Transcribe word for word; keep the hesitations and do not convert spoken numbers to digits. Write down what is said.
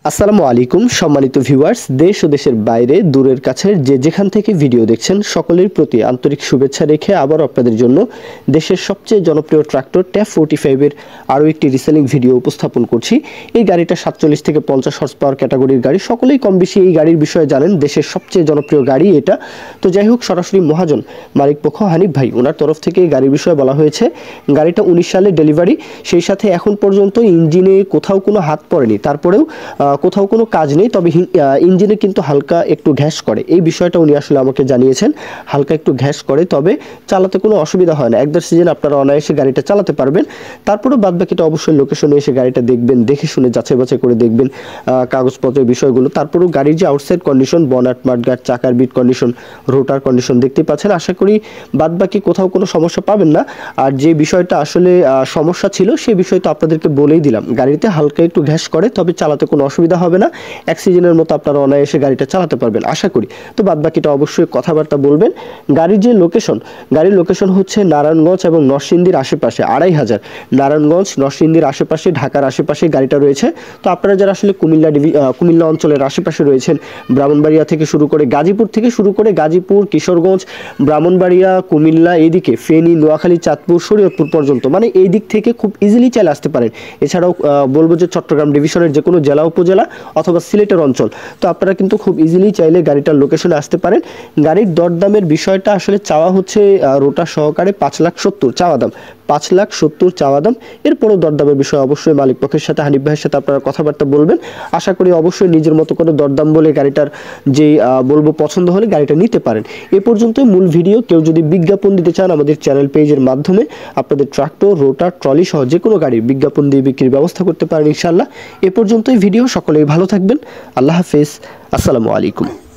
আসসালামু আলাইকুম সম্মানিত ভিউয়ার্স, দেশ ও দেশের বাইরে দূরের কাছের যে যেখান থেকে ভিডিও দেখছেন সকলের প্রতি আন্তরিক শুভেচ্ছা রেখে আবার আপনাদের জন্য দেশের সবচেয়ে জনপ্রিয় ট্রাক্টর ট্যাপ ফোর্টি ফাইভ এর আরও একটি রিসেলিং ভিডিও উপস্থাপন করছি। এই গাড়িটা সাতচল্লিশ থেকে পঞ্চাশ হর্স পাওয়ার ক্যাটাগরির গাড়ি, সকলেই কম বেশি এই গাড়ির বিষয়ে জানেন। দেশের সবচেয়ে জনপ্রিয় গাড়ি এটা। তো যাই হোক, সরাসরি মহাজন মালিক পক্ষ হানিফ ভাই ওনার তরফ থেকে এই গাড়ির বিষয়ে বলা হয়েছে। গাড়িটা উনিশ সালে ডেলিভারি, সেই সাথে এখন পর্যন্ত ইঞ্জিনে কোথাও কোনো হাত পড়েনি, তারপরেও কোথাও কোনো কাজ নেই, তবে ইঞ্জিনে কিন্তু হালকা একটু ঘ্যাস করে। এই বিষয়টা উনি আসলে আমাকে জানিয়েছেন, হালকা একটু ঘ্যাস করে, তবে চালাতে কোনো অসুবিধা হয় না। একদার সিজন আপনারা অনায়াসে গাড়িটা চালাতে পারবেন। তারপরেও বাদ বাকিটা অবশ্যই লোকেশনে এসে গাড়িটা দেখবেন, দেখে শুনে যাচাই বাছাই করে দেখবেন কাগজপত্রের বিষয়গুলো। তারপরেও গাড়ির যে আউটসাইড কন্ডিশন, বনাট মাঠগার্ড, চাকার বিট কন্ডিশন, রোটার কন্ডিশন দেখতে পাচ্ছেন। আশা করি বাদ বাকি কোথাও কোনো সমস্যা পাবেন না। আর যে বিষয়টা আসলে সমস্যা ছিল সেই বিষয় তো আপনাদেরকে বলেই দিলাম। গাড়িতে হালকা একটু ঘ্যাস করে, তবে চালাতে কোনো অসুবিধা হবে না। এক সিজনের মতো আপনারা অনায়াসে গাড়িটা চালাতে পারবেন আশা করি। তো বাদ বাকিটা অবশ্যই কথাবার্তা বলবেন। গাড়ির যে লোকেশন, গাড়ির লোকেশন হচ্ছে নারায়ণগঞ্জ এবং নরসিংদীর আশেপাশে। আড়াই হাজার নারায়ণগঞ্জ নরসিংদীর আশেপাশে, ঢাকার আশেপাশে গাড়িটা রয়েছে। তো আপনারা যারা আসলে কুমিল্লা ডিভি কুমিল্লা অঞ্চলের আশেপাশে রয়েছেন, ব্রাহ্মণবাড়িয়া থেকে শুরু করে গাজীপুর থেকে শুরু করে গাজীপুর, কিশোরগঞ্জ, ব্রাহ্মণবাড়িয়া, কুমিল্লা, এইদিকে ফেনী, নোয়াখালী, চাঁদপুর, শরীয়তপুর পর্যন্ত, মানে এই দিক থেকে খুব ইজিলি চাইলে আসতে পারেন। এছাড়াও বলবো যে চট্টগ্রাম ডিভিশনের যে কোনো জেলা উপজেলা অথবা সিলেটের অঞ্চল, তো আপনারা কিন্তু খুব ইজিলি চাইলে গাড়িটার লোকেশনে আসতে পারেন। গাড়ির দরদামের বিষয়টা আসলে চাওয়া হচ্ছে রোটার সহকারে পাঁচ লাখ সত্তর চাওয়া দাম, পাঁচ লাখ সত্তর চাওয়া দাম। এরপরও দরদামের বিষয়ে অবশ্যই মালিক পক্ষের সাথে হানিফ ভাইয়ের সাথে আপনারা কথাবার্তা বলবেন। আশা করি অবশ্যই নিজের মতো করে দরদাম বলে গাড়িটার যে বলবো পছন্দ হলে গাড়িটা নিতে পারেন। এ পর্যন্তই মূল ভিডিও। কেউ যদি বিজ্ঞাপন দিতে চান আমাদের চ্যানেল পেজের মাধ্যমে আপনাদের ট্রাক্টর, রোটার, ট্রলি সহ যে কোনো গাড়ির বিজ্ঞাপন দিয়ে বিক্রির ব্যবস্থা করতে পারেন ইনশাল্লাহ। এ পর্যন্তই ভিডিও। সকলেই ভালো থাকবেন। আল্লাহ হাফেজ। আসসালামু আলাইকুম।